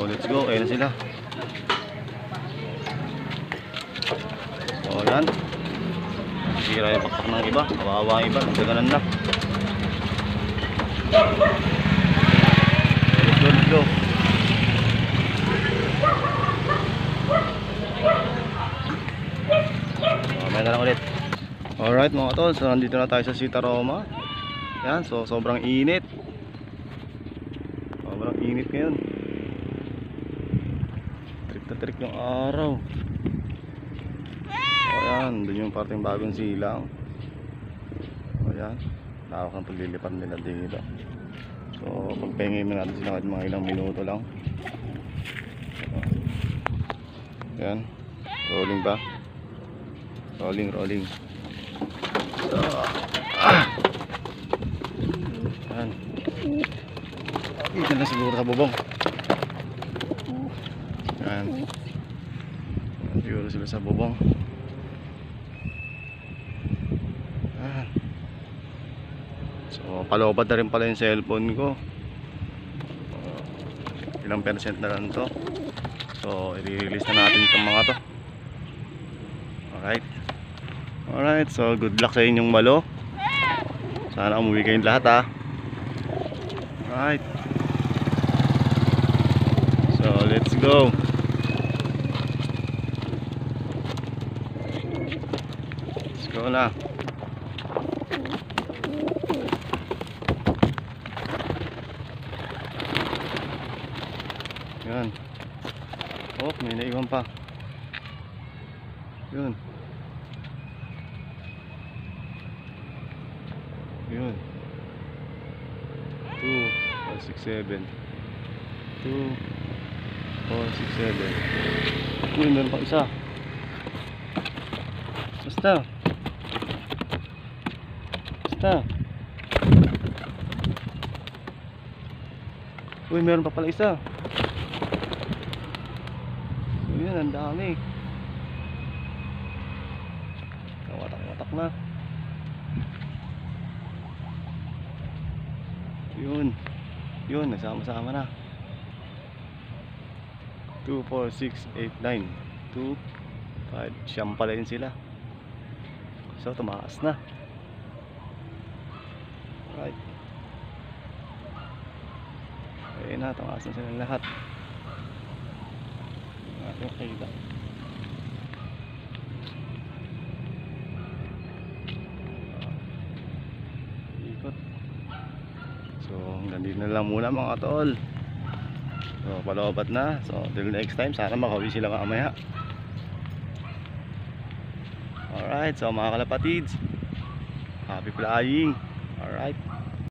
let's go. Ayun na sila. So yan, sira yung pakpak ng iba, kawawa ang iba, nagdaganan na. Let's go, let's go. Mamaya na lang ulit. Alright mga tol, so nandito na tayo sa Sita Roma. Yan, so sobrang init. Sobrang init ngayon. Trik na trik yung araw. Ayan, dun yung parting bagong silang. Ayan, lawak ng paglilipad nila dito. So pagpahingin na natin sila kahit mga ilang minuto lang. Ayan, rolling ba? Rolling, rolling. So, ayan, dito na siguro sa bubong. Ayan, siguro sila sa bubong. So palobad na rin pala yung cellphone ko. Ilang percent na lang to. So i-release na natin itong mga to. Alright. Alright, so good luck sa inyong malo. Sana umuwi kayong lahat ha. Alright. So let's go. Let's go na. Yan. Oh, may naiwan pa. Yun. Yun. 2, 4, 6, 7. 2, 4, 6, 7. Yun, meron pa isa. Basta. Basta. Uy, meron pa pala isa. Yun, ang dami. Watak-watak na. Yun. Yun, nagsama-sama na. 2, 4, 6, 8, 9. 2, 5. Siyam pala yun sila. So, tumakas na. Right. Ayun na, tumakas na sila lahat. Okay ba? Ikot. So hanggang dito na lang muna mga tol. So palobat na. So till next time, sana makauwi sila mamaya. Alright, so mga kalapatids, happy flying. Alright.